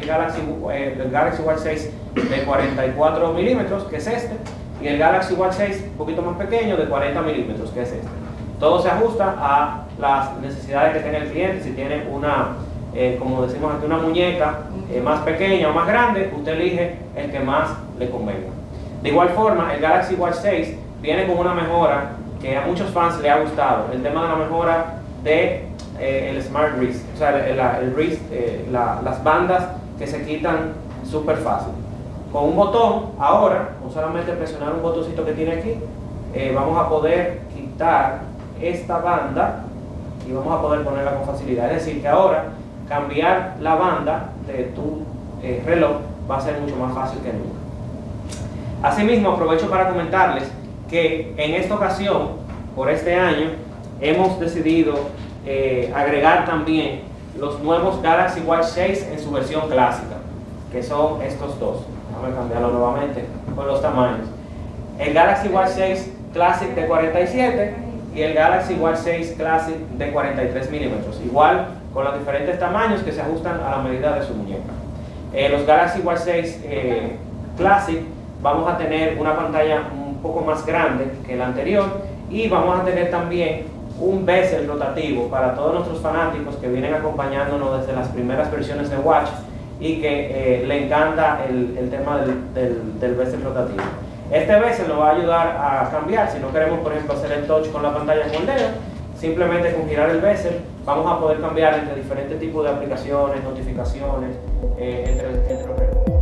el Galaxy Watch 6 de 44 milímetros, que es este, y el Galaxy Watch 6 un poquito más pequeño de 40 milímetros, que es este. Todo se ajusta a las necesidades que tenga el cliente. Si tiene una, como decimos aquí, una muñeca más pequeña o más grande, usted elige el que más le convenga. De igual forma, el Galaxy Watch 6 viene con una mejora que a muchos fans le ha gustado, el tema de la mejora de el Smart Wrist, o sea, el wrist, las bandas que se quitan súper fácil. Con un botón, ahora, con solamente presionar un botoncito que tiene aquí, vamos a poder quitar esta banda y vamos a poder ponerla con facilidad. Es decir, que ahora cambiar la banda de tu reloj va a ser mucho más fácil que nunca. Asimismo, aprovecho para comentarles que en esta ocasión, por este año, hemos decidido agregar también los nuevos Galaxy Watch 6 en su versión clásica, que son estos dos. Déjame cambiarlo nuevamente con los tamaños. El Galaxy Watch 6 Classic de 47 y el Galaxy Watch 6 Classic de 43 milímetros. Igual con los diferentes tamaños que se ajustan a la medida de su muñeca. Los Galaxy Watch 6 Classic vamos a tener una pantalla un poco más grande que la anterior y vamos a tener también un bezel rotativo para todos nuestros fanáticos que vienen acompañándonos desde las primeras versiones de Watch y que le encanta el tema del bezel rotativo. Este bezel nos va a ayudar a cambiar. Si no queremos, por ejemplo, hacer el touch con la pantalla con el dedo, simplemente con girar el bezel vamos a poder cambiar entre diferentes tipos de aplicaciones, notificaciones, entre los relojes.